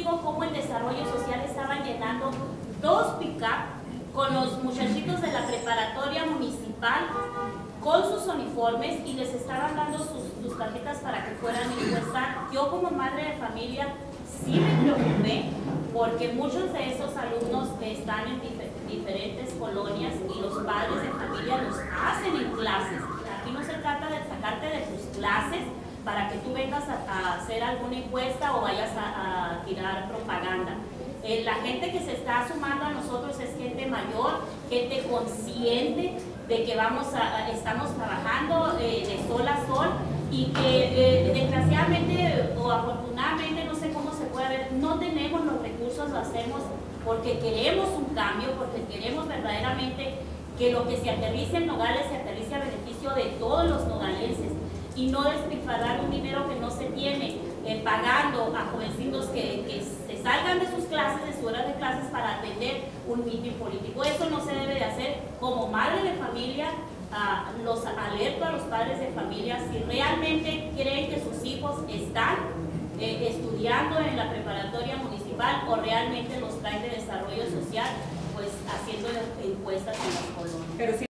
testigo cómo el desarrollo social estaban llenando 2 pick-up con los muchachitos de la preparatoria municipal con sus uniformes y les estaban dando sus tarjetas para que fueran a encuestar. Yo como madre de familia sí me preocupé porque muchos de esos alumnos están en diferentes colonias y los padres de familia los hacen en clases. Aquí no se trata de sacarte de tus clases para que tú vengas a hacer alguna encuesta o vayas a tirar propaganda. La gente que se está sumando a nosotros es gente mayor, gente consciente de que estamos trabajando de sol a sol y que desgraciadamente o afortunadamente, no sé cómo se puede ver, no tenemos los recursos, lo hacemos porque queremos un cambio, porque queremos verdaderamente que lo que se aterrice en Nogales se aterrice a beneficio de todos los nogalenses y no despilfarrar un dinero que no se tiene, pagando a jovencitos que se salgan de sus clases, de su hora de clases para atender un mitin político. Eso no se debe de hacer. Como madre de familia, los alerto a los padres de familia, si realmente creen que sus hijos están estudiando en la preparatoria municipal o realmente los traen de desarrollo social, pues haciendo encuestas en las colonias. Pero sí